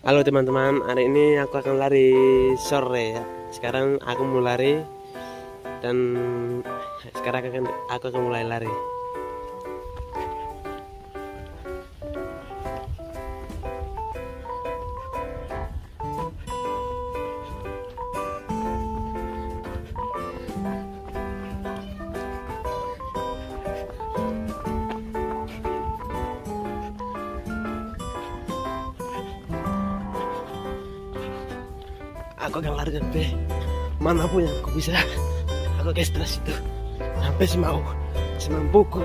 Halo teman-teman, hari ini aku akan lari sore ya. Sekarang aku mau lari dan sekarang aku akan mulai lari. Aku akan lari sampai manapun yang aku bisa. Aku ke stres itu sampai semampuku.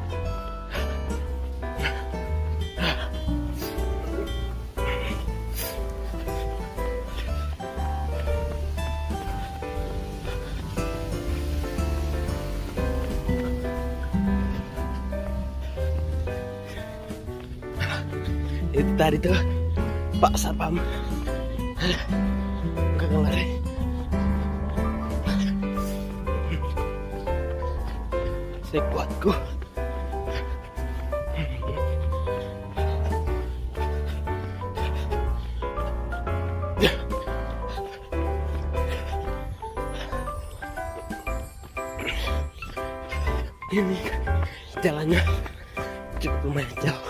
Itu tadi tuh Pak Sapam. Enggak akan lari. Sekuatku. Ini jalannya cukup lumayan jauh.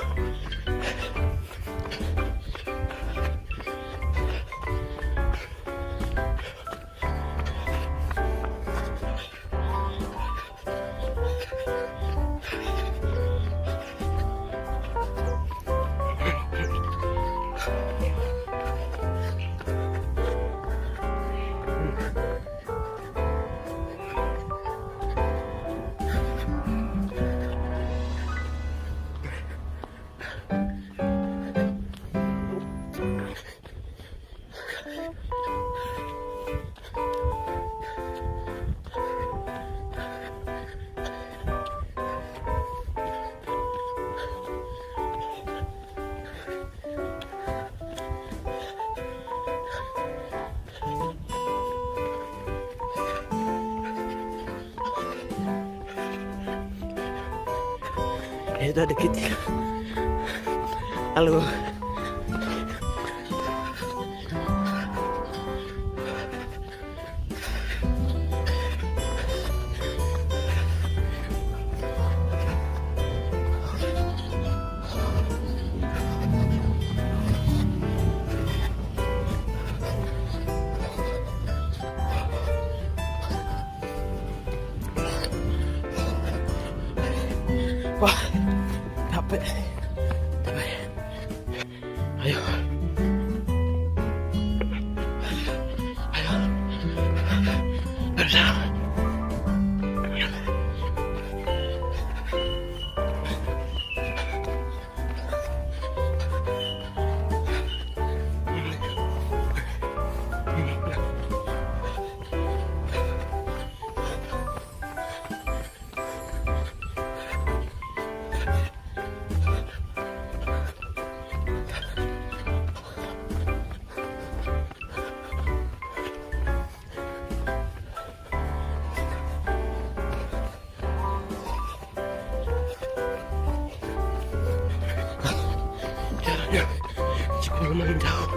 Itu dikit. Halo. Wah, capek. Ayo. Ayo. Berusaha. Cukup lumayan jauh.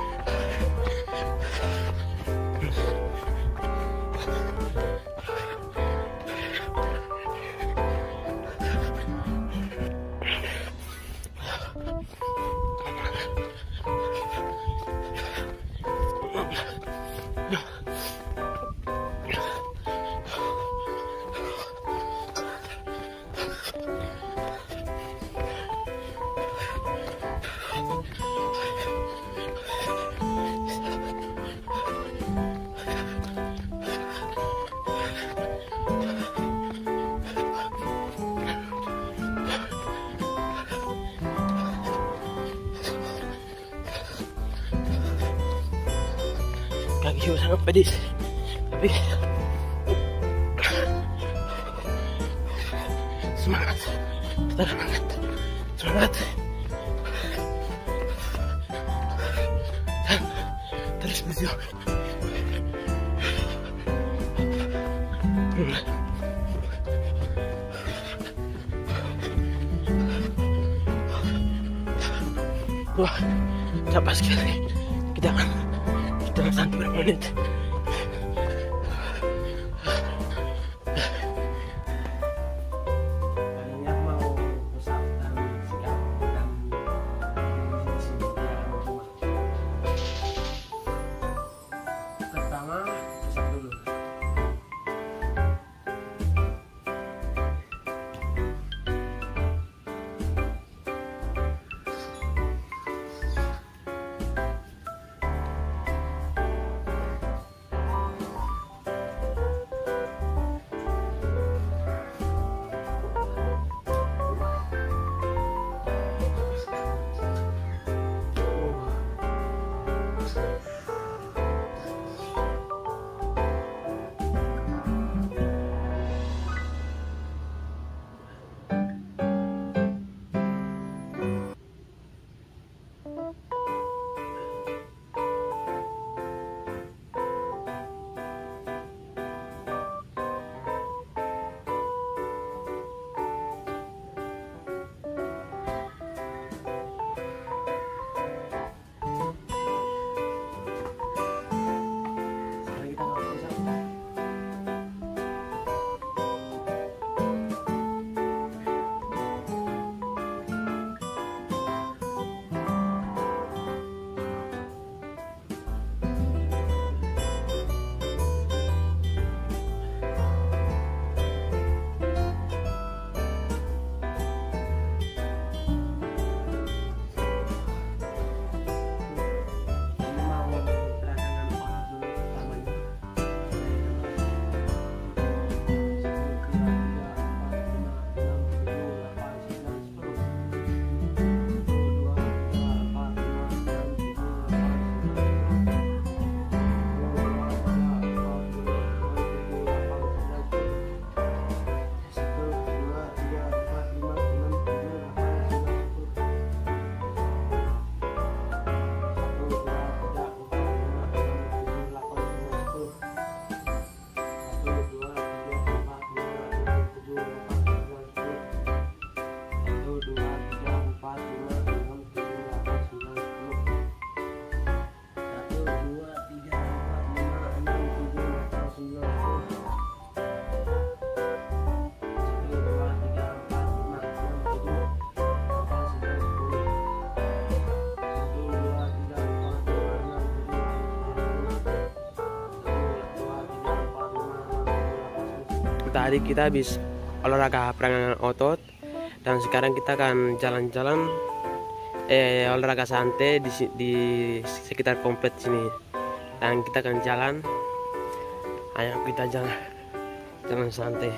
Kaki sangat pedis, tapi semangat, semangat, dan terus berjuang. Wah, capek sekali. Kita santai berapa menit. Tadi kita habis olahraga peregangan otot dan sekarang kita akan jalan-jalan olahraga santai di sekitar kompleks sini. Dan kita akan jalan. Ayo kita jalan santai.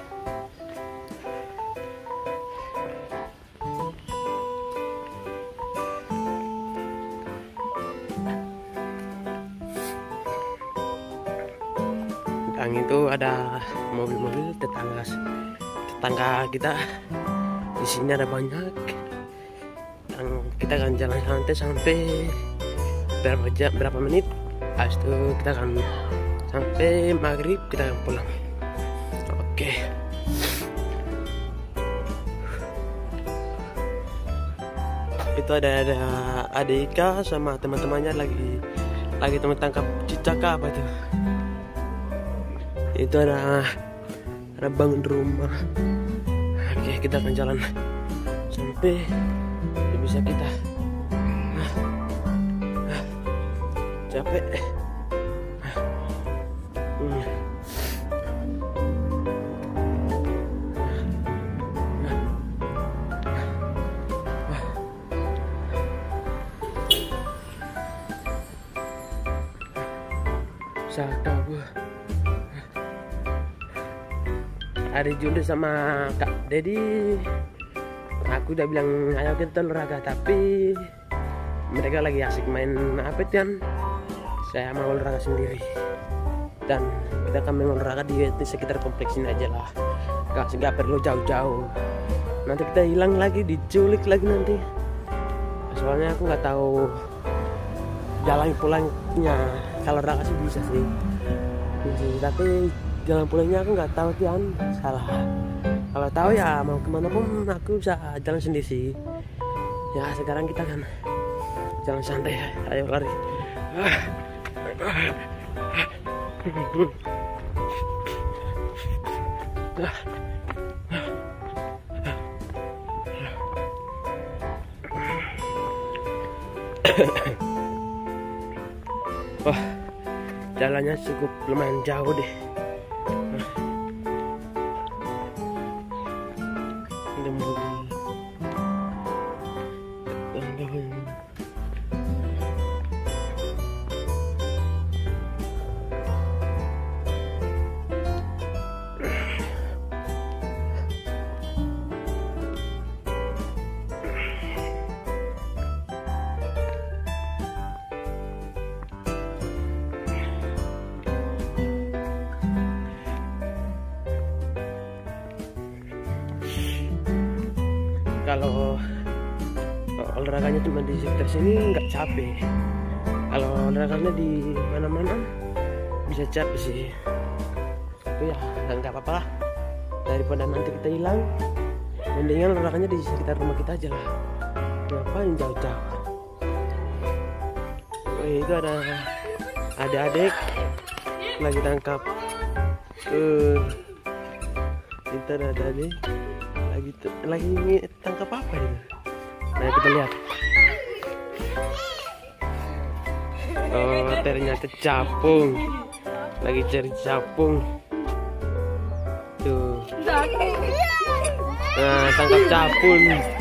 Dan itu ada mobil-mobil tetangga kita. Di sini ada banyak. Dan kita akan jalan santai sampai berapa menit. Habis itu kita akan sampai maghrib kita akan pulang. Oke. Itu ada Ika sama teman-temannya lagi teman tangkap cicak apa tuh. Itu ada bangun rumah. Oke, kita akan jalan sampai bisa kita capek. Saka gua. Ada Juli sama Kak Dedi. Aku udah bilang ayo kita olahraga, tapi mereka lagi asik main apa kan. Saya mau olahraga sendiri. Dan kita akan main olahraga di sekitar kompleks ini aja lah. Gak perlu jauh-jauh. Nanti kita hilang lagi, diculik lagi nanti. Soalnya aku nggak tahu jalan pulangnya. Kalau olahraga sih bisa sih. Tapi jalan pulangnya aku nggak tahu kan, salah. Kalau tahu ya mau kemana pun aku bisa jalan sendiri sih. Ya sekarang kita kan jalan santai, ayo lari. Wah, jalannya cukup lumayan jauh deh. Ada mobil. Kalau olahraganya cuma di sekitar sini nggak capek. Kalau olahraganya di mana-mana bisa capek sih. Itu ya nggak apa-apa lah. Daripada nanti kita hilang, mendingan olahraganya di sekitar rumah kita aja lah. Ngapain jauh-jauh? Itu ada adik lagi tangkap. Kita ada adik lagi tangkap apa ini? Nah, kita lihat. Oh, ternyata capung. Lagi cari capung. Tuh. Nah, tangkap capung.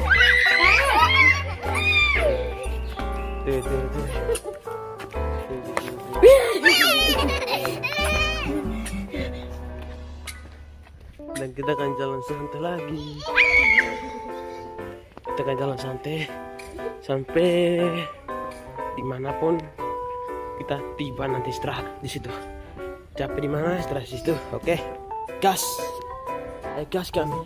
Tuh. Dan kita akan jalan santai lagi. Kita akan jalan santai sampai dimanapun kita tiba, nanti istirahat di situ. Capek di mana, istirahat di situ. Oke, gas, gas kami.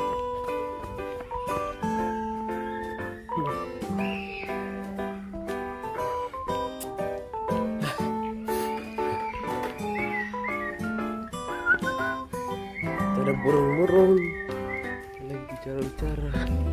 Ada burung-burung lagi bicara-bicara.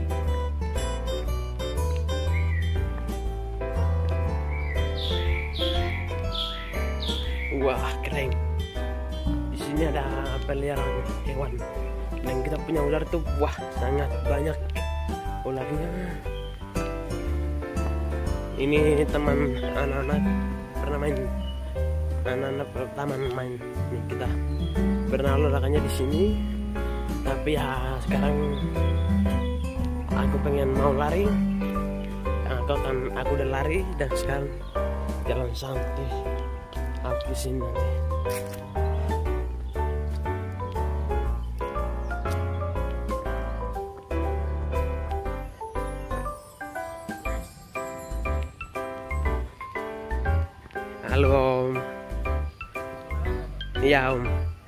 Wah, keren. Di sini ada peliharaan hewan. Dan kita punya ular tuh, wah, sangat banyak ularnya. Ini teman anak-anak pernah main. Anak-anak pertama main. Nih, kita pernah olahraganya di sini, tapi ya sekarang aku pengen mau lari. Aku udah lari dan sekarang jalan santai. Aku di sini nanti. Halo Om. Iya Om.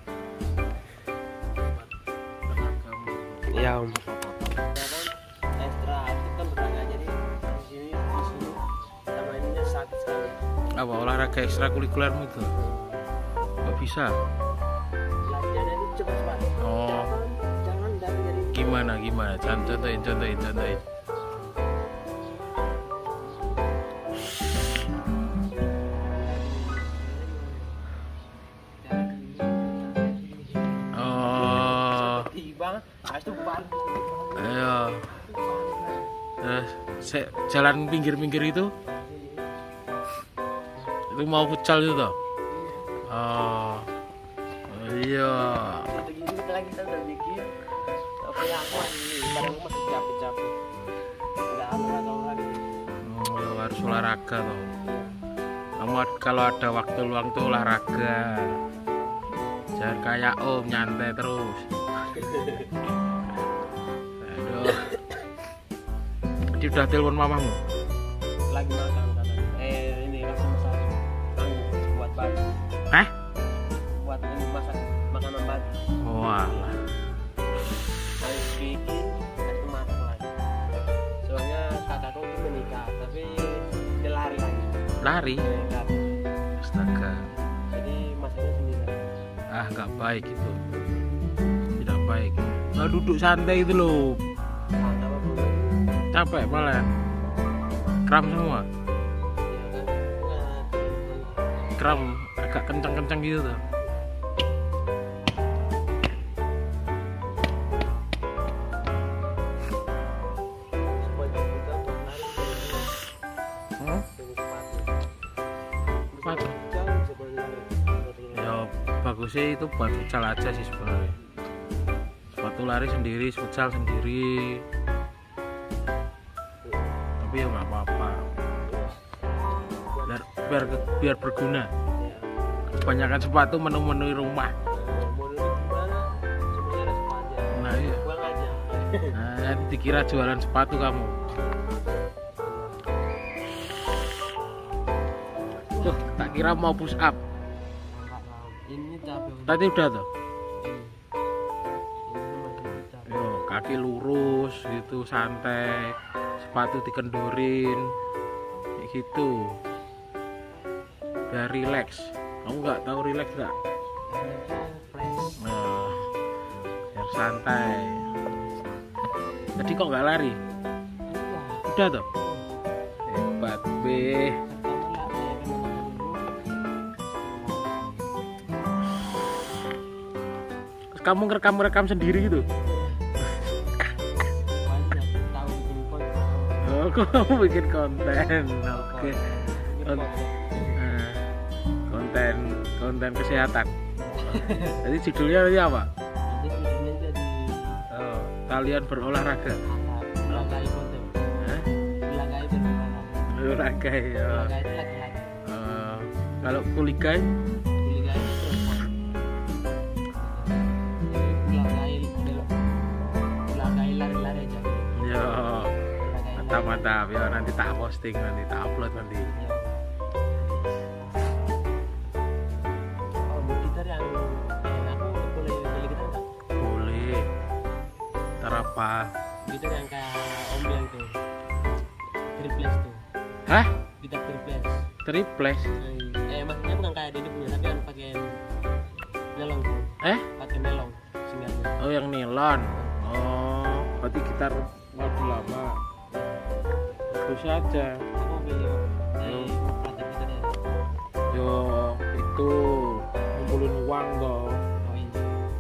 Iya Om. Ekstra kita bertanya jadi di sini sama ininya sakit sekali. Apa olahraga ekstrakurikulermu itu? Kok bisa? Latihannya itu cepat. Oh. Jangan dari Gimana? Contohin. Ayo. Jalan pinggir-pinggir itu mau futsal itu toh? Oh, iya. Kita udah bikin. Tapi aku barang masih capek. Nggak lagi. Oh, ya harus olahraga toh. Kamu kalau ada waktu luang tuh olahraga. Jangan kayak Om nyantai terus. Aduh. Dia udah telepon mamamu? Lagi makan katanya. Ini langsung masak buat pagi. Hah? Buat ini masak makanan pagi. Walah. Saya bikin itu masak lagi. Soalnya kakakku itu menikah, tapi dia lari lagi. Lari? Astaga. Jadi masaknya sendiri. Ah, nggak baik itu. Tidak baik. Nggak duduk santai itu loh. Capek malah. Kram semua. kram agak kencang-kencang gitu tuh. Ya bagusnya itu buat futsal aja sih sebenarnya. Sepatu lari sendiri, futsal sendiri. Tapi ya nggak apa-apa. Biar berguna. Kebanyakan sepatu memenuhi rumah. Nah, iya. Nah, dikira jualan sepatu kamu. Tuh, tak kira mau push up. Tadi udah tuh. Yo, kaki lurus gitu, santai. Sepatu dikendorin. Kayak gitu. Biar relax. Kamu nggak tahu relax nggak? Nah, biar santai. Tadi kok nggak lari? Udah tuh. Hebat be. Kamu ngerekam sendiri gitu? Oh, kamu bikin konten, oke. Konten kesehatan. Jadi judulnya tadi apa? Oh, kalian berolahraga. Olahraga ya. Kalau kulikai? Mantap ya, nanti tak posting, nanti tak upload nanti. Oh, gitar yang aku boleh beli gitar nggak? Boleh. Gitar apa? Gitar yang kayak Om bilang tuh, triples tuh. Hah? Gitar triples. Triples? Maksudnya bukan kayak Dedi punya, tapi yang pakai nelong tuh. Pakai nelong singgahnya. Oh, yang nilon. Oh, berarti gitar model lama. Bagus aja. Aku beli dari pelatih kita deh. Yo, itu ngumpulin uang toh. Oh iya.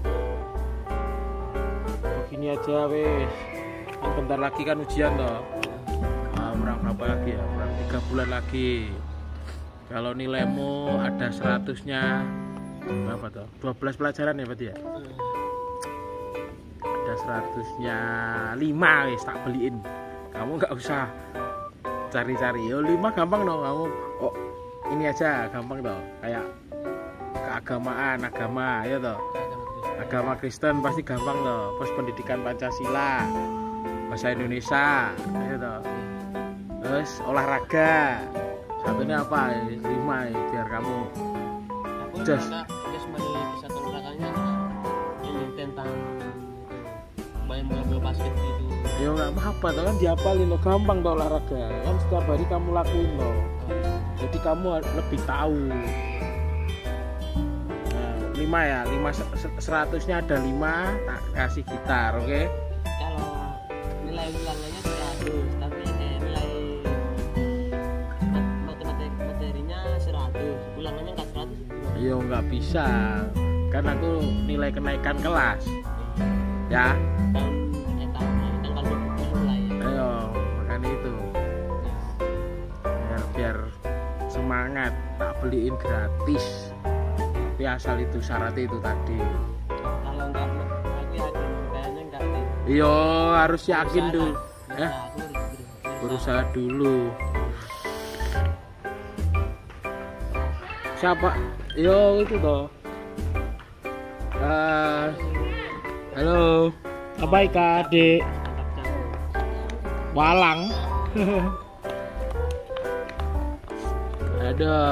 Begini aja wes. Kan bentar lagi kan ujian toh. Berapa lagi ya? Kurang 3 bulan lagi. Kalau nilaimu ada 100-nya berapa toh? 12 pelajaran ya berarti ya? Ada 100-nya 5 wes tak beliin. Kamu nggak usah cari-cari. Yo 5 gampang dong kamu. Oh, ini aja gampang dong. Kayak keagamaan, agama ya toh. Agama Kristen pasti gampang toh. Terus pendidikan Pancasila, bahasa Indonesia ya toh. Terus olahraga. Satunya apa? 5 ya, biar kamu just satu olahraganya ini tentang main bola basket gitu. Ya nggak apa-apa toh, kan dihafalin lo, gampang toh olahraga kan, setiap hari kamu lakuin loh, jadi kamu lebih tahu. Nah, 5 ya, 100-nya ada 5 tak kasih gitar, oke? Kalau nilai ulangannya 100, tapi nilai materinya 100, ulangannya nggak 100. Yo nggak bisa, kan aku nilai kenaikan kelas ya. Biar semangat, tak beliin gratis, tapi asal itu syaratnya itu tadi. Kalau enggak, aku yakin kayaknya enggak deh. Iya, harus yakin dulu. Berusaha dulu. Siapa? Yo itu toh. Halo. Apa Ika, Adik? Walang. Aduh.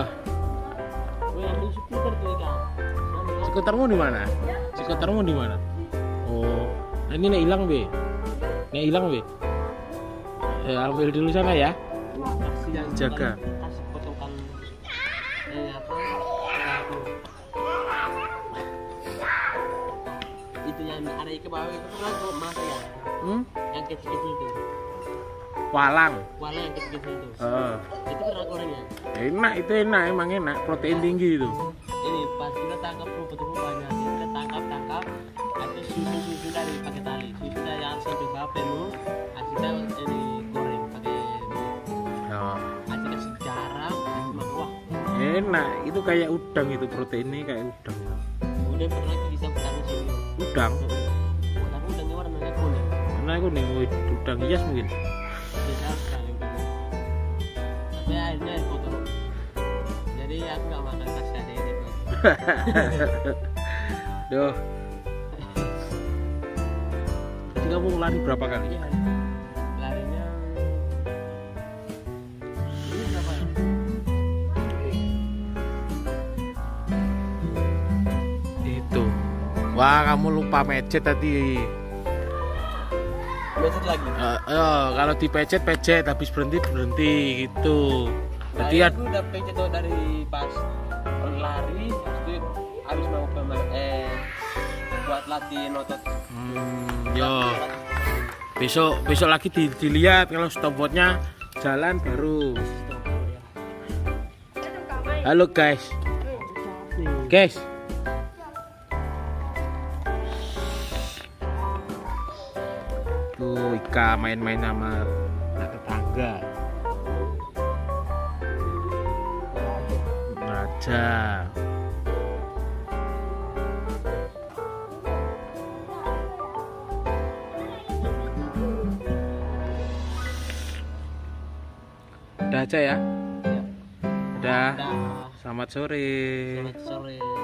Skutermu di mana? Skutermu di mana? Oh, ini nek hilang be. Nek hilang be. Ambil dulu sana ya. Jaga. Itu yang ada ke bawah itu kan mas ya. Yang kecil-kecil itu. Walang. Walang yang kecil-kecil itu. Heeh. Itu pernah gorengnya. Enak itu enak, emang enak, protein tinggi itu. Ini pas kita tangkap rumput-rumput banyak, kita tangkap, ada susu dari pakai tali, susu yang sampai bawah penuh, kita ini goreng pakai Oh. kita kasih garam, wah. Enak, itu kayak udang itu proteinnya kayak udang. Udah pernah bisa bertanya sini. Udang? Tapi udangnya warnanya kuning. Warna kuning, udang hias mungkin. Besar sekali udangnya. Tapi akhirnya kotor. Jadi aku nggak makan kasih ada ini. Duh. Jadi kamu lari berapa kali? Iya. Larinya ini berapa ya? Itu. Wah, kamu lupa mecet tadi. Besok lagi. Kalau dipecet habis berhenti gitu. Jadi Aku udah pencet dari pas lari, itu habis mau buat latih otot. Yo. Besok lagi dilihat kalau stopwatchnya jalan baru. Halo guys. Guys. Tuh Ika main-main sama tetangga. Raja. Udah aja ya. Udah. Selamat sore. Selamat sore.